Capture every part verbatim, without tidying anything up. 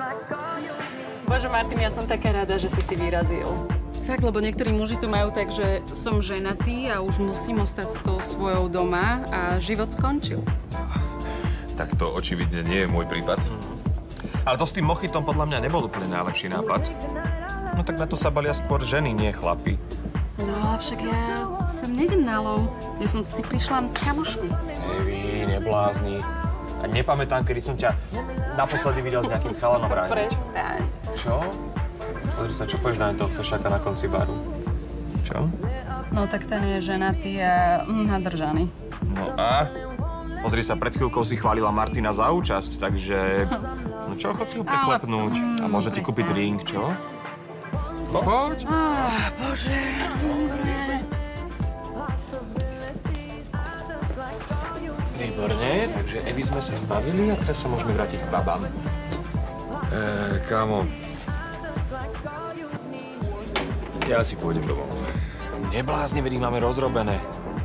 Bože, Martin, ja som taká rada, že si si vyrazil. Fakt, lebo niektorí muži to majú tak, že som ženatý a už musím ostať s tou svojou doma a život skončil. Tak to očividne nie je môj prípad. Ale to s tým mochitom podľa mňa nebol úplne najlepší nápad. No tak na to sa balia skôr ženy, nie chlapi. No ale však ja sem nejdem na lov. Ja som si prišla s kamošmi. Evi, neblázni. A nepamätám, kedy som ťa naposledy videl s nejakým chalanom rániť. Prestaň. Čo? Pozri sa, čo povieš na toho fešáka na konci baru? Čo? No tak ten je ženatý a mm, nadržaný. No a? Pozri sa, pred chvíľkou si chválila Martina za účasť, takže... No čo, chod si ho preklepnúť. Ale... A môže ti kúpiť drink, čo? Poď. Ah, Bože, dobre. Výborne, takže Evi sme sa zbavili a teraz sa môžeme vrátiť k babám. Eee, kámo. Ja si pôjdem domov. Neblázni, vedí, máme rozrobené.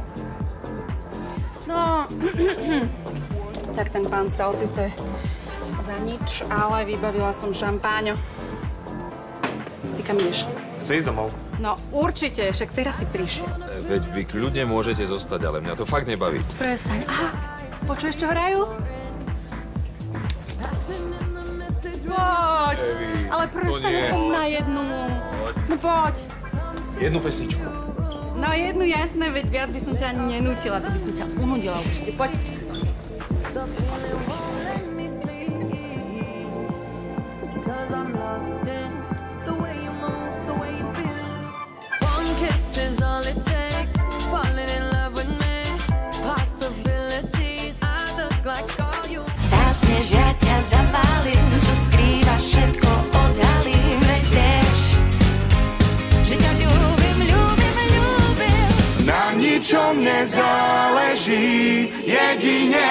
No, tak ten pán stal síce za nič, ale vybavila som šampáňo. Ty kam ideš? Chce ísť domov? No určite, však teraz si prišiel. Veď vy kľudne môžete zostať, ale mňa to fakt nebaví. Prestaň. Aha, počuješ, čo hrajú? Poď! Evi, ale prestaň aspoň na jednu. No poď. Jednu pesničku. No jednu, jasné, veď viac by som ťa nenútila, to by som ťa unudila určite. Poď. Zasneš, ja ťa zabalím, čo skrývaš, všetko odhalím, veď vieš, že ťa ľúbim, ľúbim, ľúbim. Na ničom nezáleží, jedine